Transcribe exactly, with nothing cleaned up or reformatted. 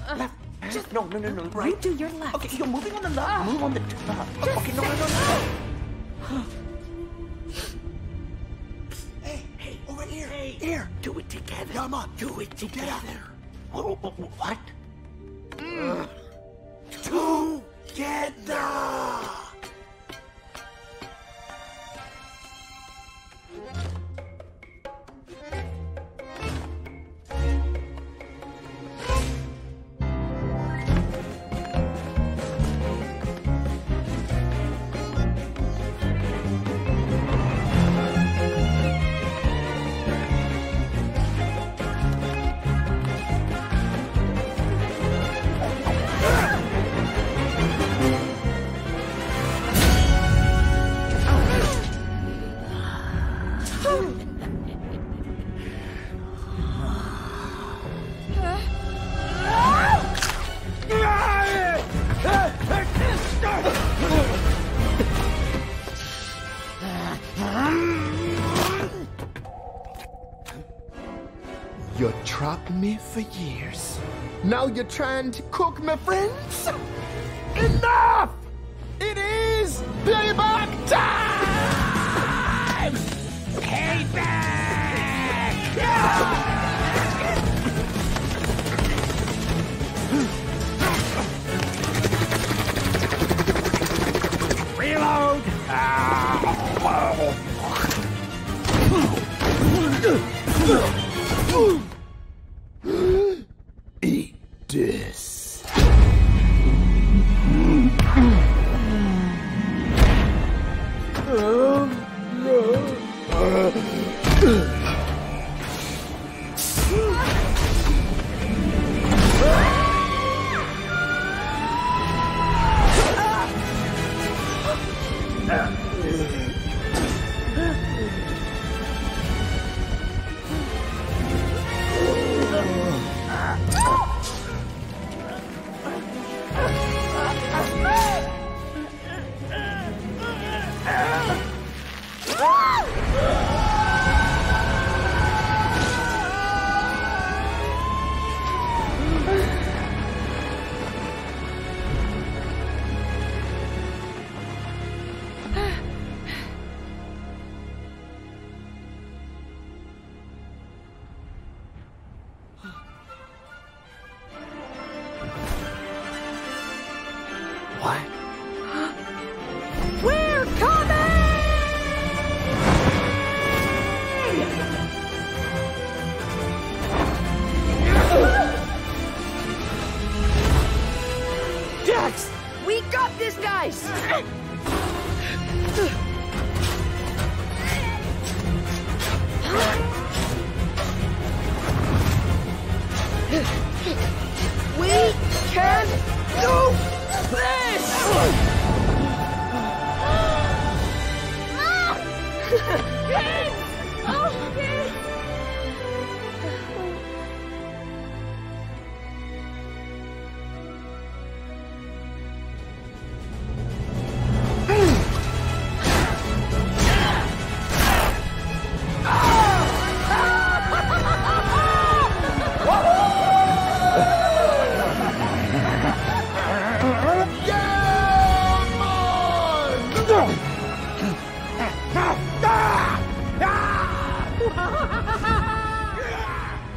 left. Just no, no, no, no, right. You do your left. Okay, you're moving on the left. Uh, Move on the top. Just Okay, no, no, no, no. Hey, hey, over here. Hey. Here. Do it together. Come on. Do it together. Whoa, whoa, whoa, what? Mm. Together. You trapped me for years. Now you're trying to cook me, friends? Enough! It is payback time! Payback! Reload! Eat this. What? We're coming! Dex! We got this, guys!